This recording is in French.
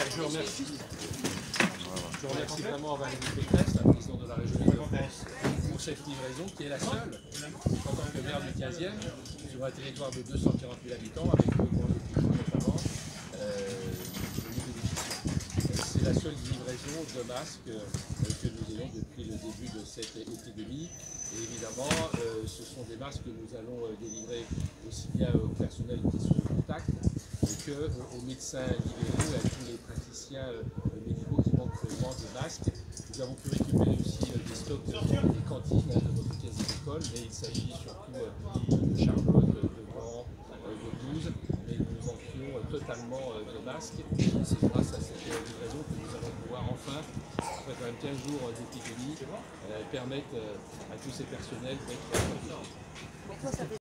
Je remercie vraiment Valérie Pécresse, la présidente de la région Île-de-France, pour cette livraison qui est la seule en tant que maire du 15e sur un territoire de 240 000 habitants avec le grand hôpital notamment. C'est la seule livraison de masques que nous ayons depuis le début de cette épidémie. Et évidemment, ce sont des masques que nous allons délivrer aussi bien au personnel qui sont en contact qu'aux médecins libéraux et à tous les praticiens médicaux qui manquent cruellement de masques. Nous avons pu récupérer aussi des stocks des cantines de notre caisse agricole, mais il s'agit surtout de Charlotte, de Gand, de Toulouse, mais nous manquions totalement de masques. C'est grâce à cette livraison que nous allons pouvoir enfin, après quand même 15 jours d'épidémie, permettre à tous ces personnels d'être